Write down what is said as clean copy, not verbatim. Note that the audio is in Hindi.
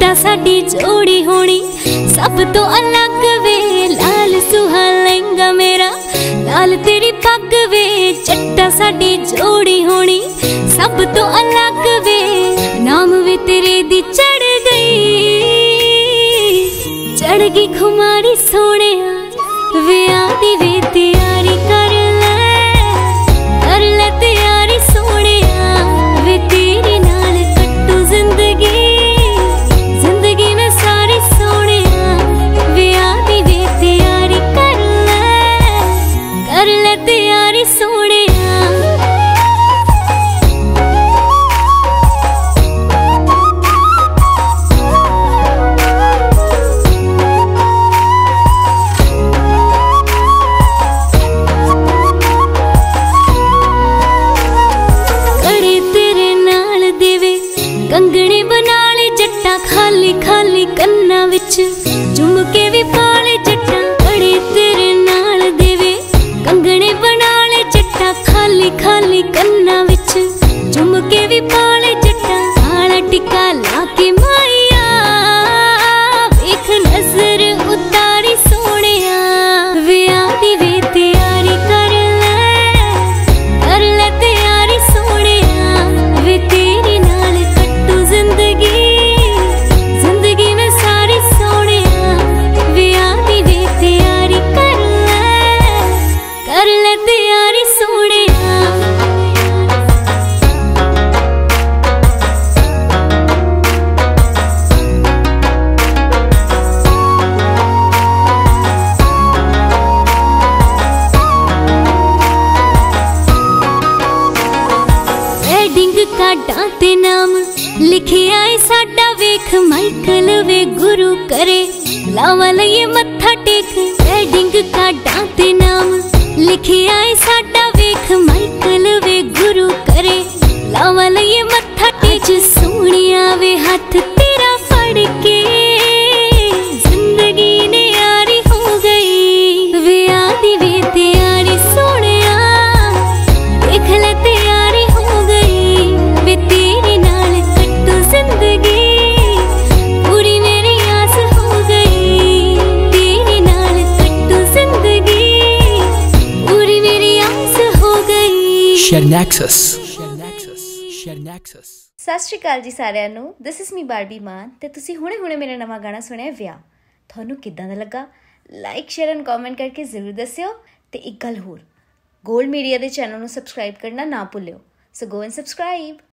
जट्टा साडी जोड़ी होनी सब तो अलग वे। लाल सुहा लहंगा मेरा लाल तेरी पग वे। जट्टा साडी जोड़ी होनी सब तो अलग वे। नाम वे तेरे दी चढ़ गई खुमारी सोने वे आदी वे तैयारी कर ले तैयारी सोने वे तेरे नाल कट्टू जिंदगी में सारी सोने वे आदी वे तैयारी कर ले तैयारी सोने। कंगने बना ले जट्टा खाली खाली कन्ना विच झुमके भी पा ले जट्टा बड़े तेरे नाल देवे। कंगने बना ले जट्टा खाली खाली कन्ना विच झुमके भी पा ले जट्टा। आला टिक्का ला के माइया वेख नजर उतारी सोने वे आदी वे तैयारी कर ले तैयारी सोने वे तेरे नाल जिंदगी में सारी सोने वे आदी वे तैयारी कर ले तैयारी सोने। वेडिंग कार्डां ते नाम लिखे आए साडा वेख माइकल वे गुरु करे लावा लइए मत्था टेक। वेडिंग कार्डां ते नाम लिखे आए साडा वेख माइकल वे गुरु करे लावा लइए मत्था टेक। सोनिया वे हाथ तेरा फड़ के जिंदगी ने यारी हो गई वे आदी वे तैयारी सोने देख ले तैयारी हो गई वे तेरे नाल जिंदगी पूरी मेरी आस हो गई। तेरे नाल कट्टू जिंदगी पूरी मेरी आस हो गई। शेयरनैक्सस। सत श्री अकाल जी सारिਆਂ ਨੂੰ। दिस इज मी बारबी मान ਤੇ ਤੁਸੀਂ ਹੁਣੇ ਮੇਰਾ ਨਵਾਂ ਗਾਣਾ ਸੁਣਿਆ ਵਿਆਹ। ਤੁਹਾਨੂੰ ਕਿੱਦਾਂ ਦਾ ਲੱਗਾ? ਲਾਈਕ ਸ਼ੇਅਰ ਐਂਡ ਕਮੈਂਟ ਕਰਕੇ ਜ਼ਰੂਰ ਦੱਸਿਓ। ਤੇ ਇੱਕ ਗੱਲ ਹੋਰ, ਗੋਲਡ ਮੀਡੀਆ ਦੇ ਚੈਨਲ ਨੂੰ ਸਬਸਕ੍ਰਾਈਬ ਕਰਨਾ ਨਾ ਭੁੱਲਿਓ। ਸੋ ਗੋ ਐਂਡ ਸਬਸਕ੍ਰਾਈਬ।